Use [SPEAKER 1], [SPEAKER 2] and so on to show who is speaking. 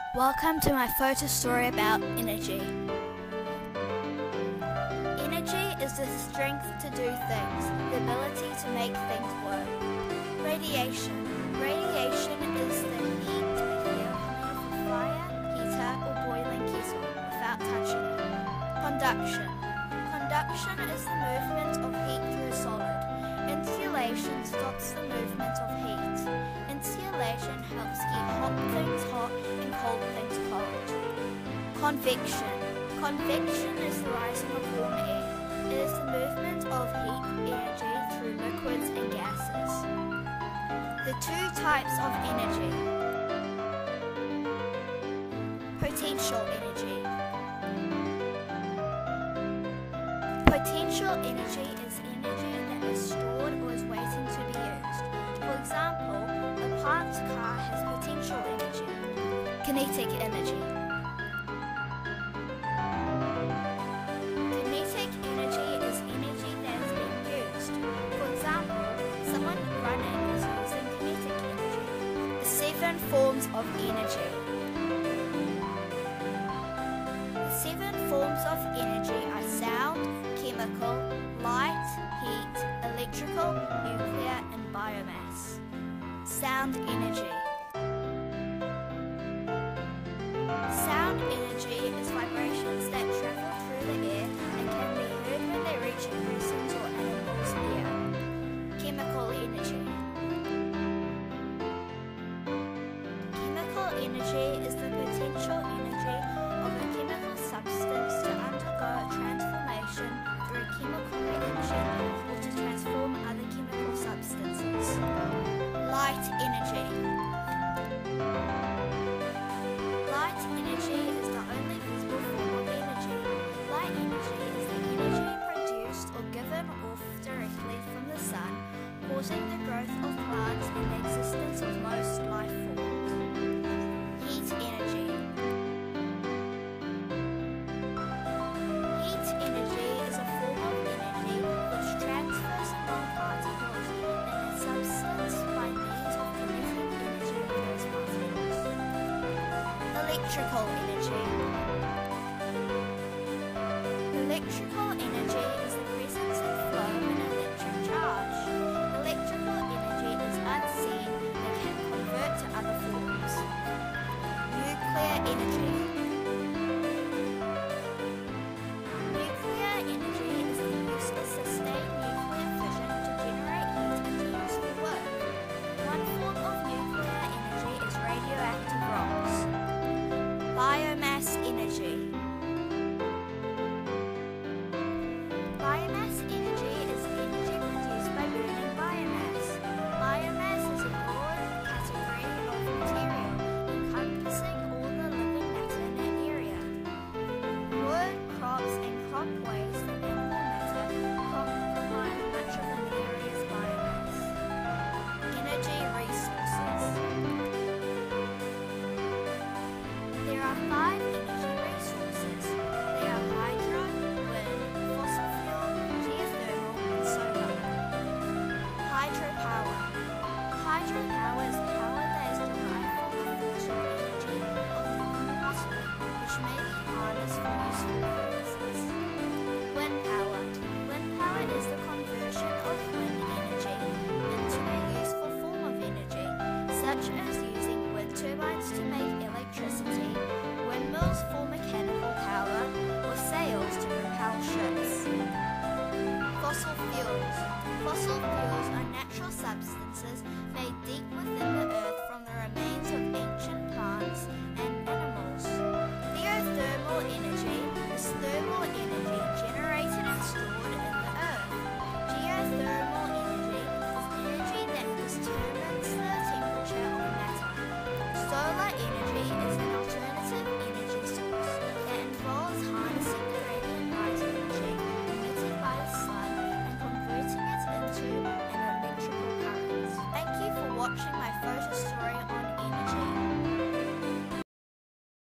[SPEAKER 1] Welcome to my photo story about energy. Energy is the strength to do things, the ability to make things work. Radiation. Radiation is the heat we feel coming from a fire, heater or boiling kettle without touching it. Conduction. Conduction is the movement of heat through a solid. Insulation stops the movement of heat. Insulation helps keep hot things hot and cold things cold. Convection. Convection is the rising of warm air. It is the movement of heat energy through liquids and gases. The two types of energy. Potential energy. Potential energy is energy that is stored or is waiting to be used. For example, a parked car has potential energy. Kinetic energy. Kinetic energy is energy that is being used. For example, someone running is using kinetic energy. The 7 forms of energy. The 7 forms of energy are sound, chemical, light, heat, electrical, nuclear, and biomass. Sound energy. Sound energy is vibrations that travel through the air and can be heard when they reach a person's or animal's ear. Chemical energy. Chemical energy is the potential energy of a chemical substance to undergo a transformation through chemical reaction or to transform other chemical substances. Light energy. Light energy is the only visible form of energy. Light energy is the energy produced or given off directly from the sun, causing the growth of plants and the existence of most life forms. Heat energy. Heat energy is a form of energy which transfers among particles in a substance by means of kinetic energy of those particles. Electrical energy. Electrical energy is the presence and flow of an electric charge. Electrical energy is unseen and can convert to other forms. Nuclear energy. Nuclear energy is the use of sustained nuclear fission to generate heat and to use for work. One form of nuclear energy is radioactive rocks. Biomass energy. Biomass energy is energy produced by burning biomass. Biomass is a broad category of material encompassing all the living matter in an area. Wood, crops, and crop waste and animal matter comprise much of an area's biomass. Energy resources. There are 5 energy resources. They are hydro, wind, fossil fuel, geothermal, and solar. Hydropower. Hydropower is power that is derived from the fossil energy of the water, which may be harnessed for useful purposes. Wind power. Wind power is the conversion of wind energy into a useful form of energy, such as using wind turbines to make electricity, windmills for mechanical power, or sails to propel ships. Fossil fuels. Fossil fuels are natural substances made deep within the earth from the remains of ancient plants and animals. Geothermal energy is thermal energy